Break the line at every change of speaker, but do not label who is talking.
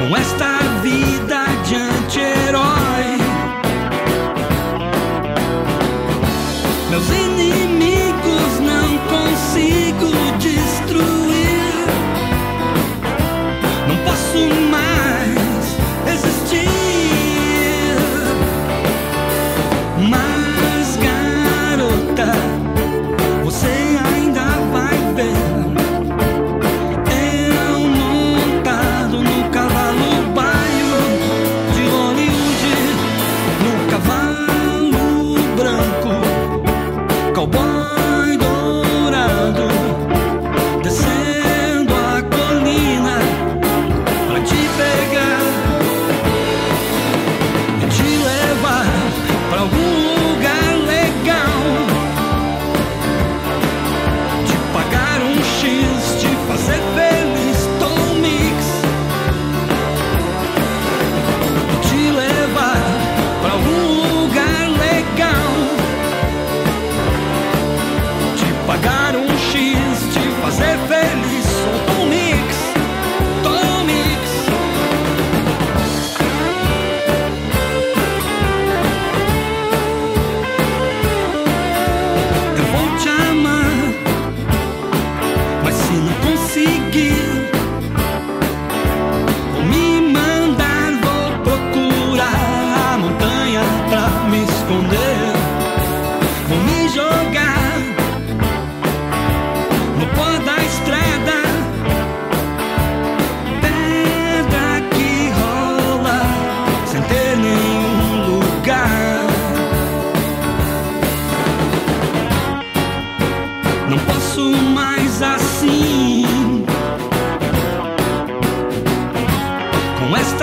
com esta vida de anti-herói. Meus inimigos não consigo destruir, não posso mais resistir. Mas garota, você ainda vai ver eu montado no cavalo baio de Hollywood, no cavalo branco, cowboy dourado, descendo a colina pra te pegar e te levar pra algum lugar legal, te pagar um X, te fazer feliz, Tom Mix, e te levar pra algum lugar legal, te pagar um X, te fazer feliz, sou Tom Mix, Tom Mix. Eu vou te amar, mas se não conseguir, vou me mandar, vou procurar a montanha pra me esconder, vou me jogar no pó da estrada, pedra que rola sem ter nenhum lugar. Não posso mais assim, com esta